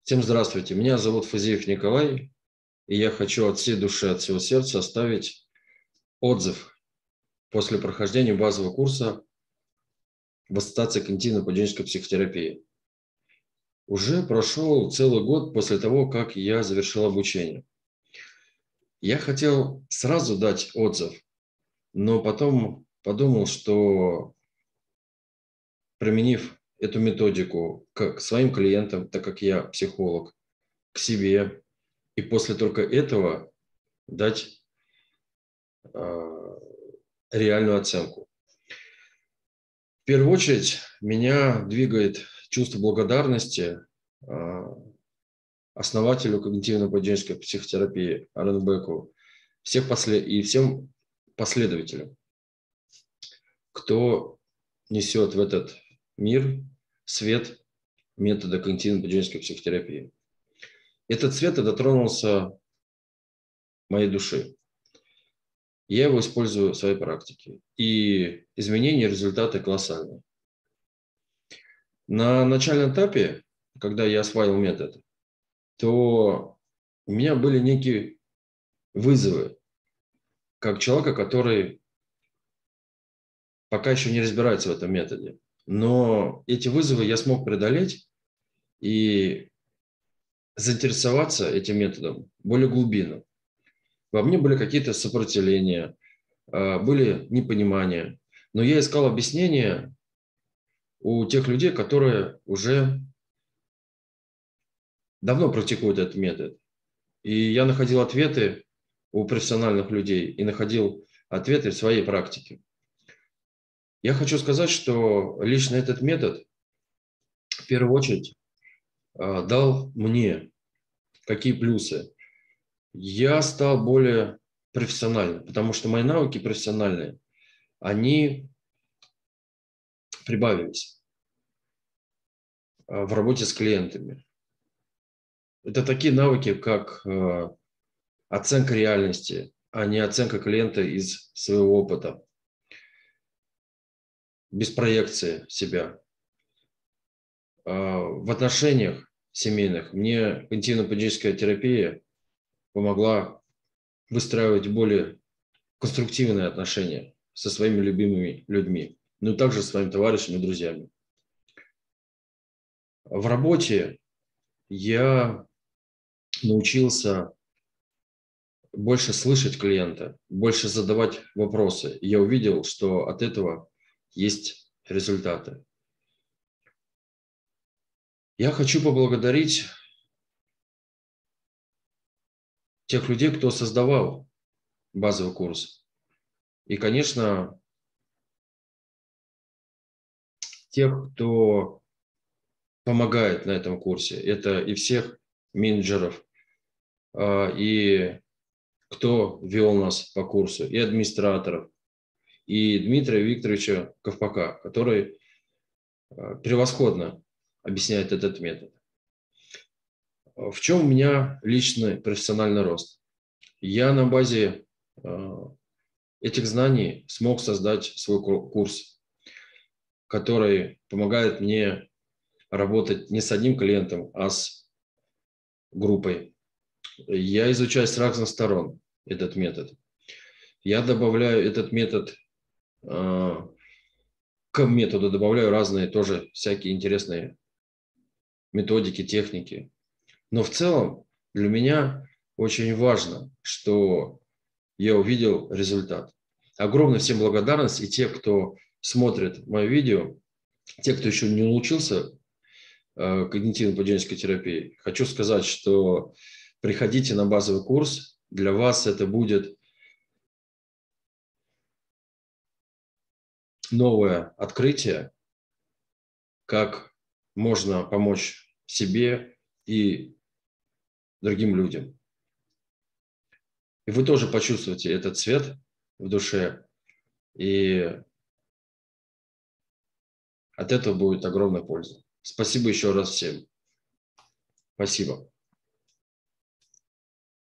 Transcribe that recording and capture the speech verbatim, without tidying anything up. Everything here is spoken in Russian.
Всем здравствуйте, меня зовут Фазиев Николай, и я хочу от всей души, от всего сердца оставить отзыв после прохождения базового курса в ассоциации когнитивно-поведенческой психотерапии. Уже прошел целый год после того, как я завершил обучение. Я хотел сразу дать отзыв, но потом подумал, что применив эту методику к своим клиентам, так как я психолог, к себе, и после только этого дать э, реальную оценку. В первую очередь меня двигает чувство благодарности э, основателю когнитивно-поведенческой психотерапии Алану Беку всех после... и всем последователям, кто несет в этот мир свет метода когнитивно-поведенческой психотерапии. Этот свет дотронулся моей души. Я его использую в своей практике. И изменения, результаты колоссальные. На начальном этапе, когда я осваивал метод, то у меня были некие вызовы, как человека, который пока еще не разбирается в этом методе. Но эти вызовы я смог преодолеть и заинтересоваться этим методом более глубинно. Во мне были какие-то сопротивления, были непонимания, но я искал объяснения у тех людей, которые уже давно практикуют этот метод. И я находил ответы у профессиональных людей и находил ответы в своей практике. Я хочу сказать, что лично этот метод в первую очередь дал мне какие плюсы. Я стал более профессиональным, потому что мои навыки профессиональные, они прибавились в работе с клиентами. Это такие навыки, как оценка реальности, а не оценка клиента из своего опыта, без проекции себя. В отношениях семейных мне когнитивно-поведенческая терапия помогла выстраивать более конструктивные отношения со своими любимыми людьми, но также с своими товарищами и друзьями. В работе я научился больше слышать клиента, больше задавать вопросы. Я увидел, что от этого есть результаты. Я хочу поблагодарить тех людей, кто создавал базовый курс. И, конечно, тех, кто помогает на этом курсе. Это и всех менеджеров, и кто вел нас по курсу, и администраторов, и Дмитрия Викторовича Ковпака, который превосходно объясняет этот метод. В чем у меня личный профессиональный рост? Я на базе этих знаний смог создать свой курс, который помогает мне работать не с одним клиентом, а с группой. Я изучаю с разных сторон этот метод. Я добавляю этот метод, к методу добавляю разные тоже всякие интересные методики, техники. Но в целом для меня очень важно, что я увидел результат. Огромная всем благодарность, и те, кто смотрит мое видео, те, кто еще не научился когнитивно-поведенческой терапии, хочу сказать, что приходите на базовый курс. Для вас это будет новое открытие, как можно помочь себе и другим людям. И вы тоже почувствуете этот свет в душе, и от этого будет огромная польза. Спасибо еще раз всем. Спасибо.